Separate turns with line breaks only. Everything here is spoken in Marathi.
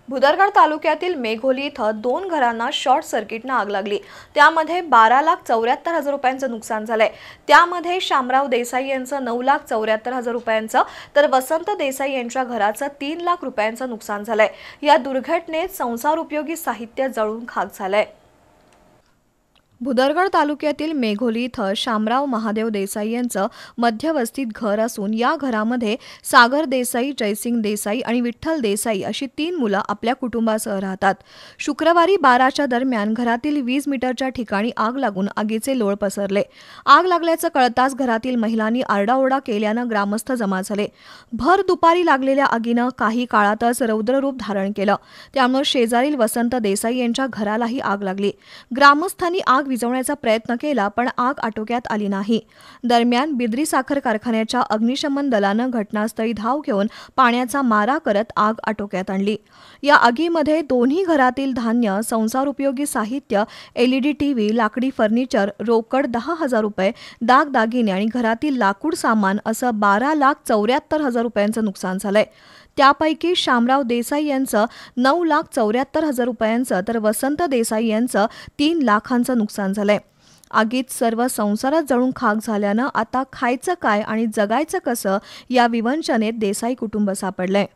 भुदरगड तालुक्यातील मेघोली इथं 2 घरांना शॉर्ट सर्किटनं आग लागली। त्यामध्ये 12,74,000 रुपयांचं नुकसान झालंय। त्यामध्ये शामराव देसाई यांचं 9,74,000 रुपयांचं तर वसंत देसाई यांच्या घराचं 3 लाख रुपयांचं नुकसान झालंय। या दुर्घटनेत संसार उपयोगी साहित्य जळून खाक झालंय। भुदरगड तालुक्यातील मेघोली इथं शामराव महादेव देसाई यांचं मध्यवस्तीत घर असून या घरामध्ये सागर देसाई, जयसिंग देसाई आणि विठ्ठल देसाई अशी 3 मुलं आपल्या कुटुंबासह राहतात। शुक्रवारी 12च्या दरम्यान घरातील 20 मीटरच्या ठिकाणी आग लागून आगीचे लोळ पसरले। आग लागल्याचं कळताच घरातील महिलांनी आरडाओरडा केल्यानं ग्रामस्थ जमा झाले। भर दुपारी लागलेल्या आगीनं काही काळातच रौद्ररूप धारण केलं। त्यामुळे शेजारील वसंत देसाई यांच्या घरालाही आग लागली। ग्रामस्थांनी आग विझवण्याचा प्रयत्न केला पण आग आटोक्यात आली नाही। दरम्यान बिद्री साखर कारखान्याच्या अग्निशमन दलानं घटनास्थळी धाव घेऊन पाण्याचा मारा करत आग आटोक्यात आणली। या आगीमध्ये दोन्ही घरातील धान्य, संसार उपयोगी साहित्य, LED टीव्ही, लाकडी फर्निचर, रोकड 10,000 रुपये, दागदागिने आणि घरातील लाकूड सामान असं 12,74,000 रुपयांचं नुकसान झालंय। त्यापैकी शामराव देसाई यांचं 9,74,000 रुपयांचं तर वसंत देसाई यांचं 3 लाखांचं नुकसान झालंय। आगीत सर्व संसारात जळून खाक झाल्यानं आता खायचं काय आणि जगायचं कसं या विवंचनेत देसाई कुटुंब सापडलंय।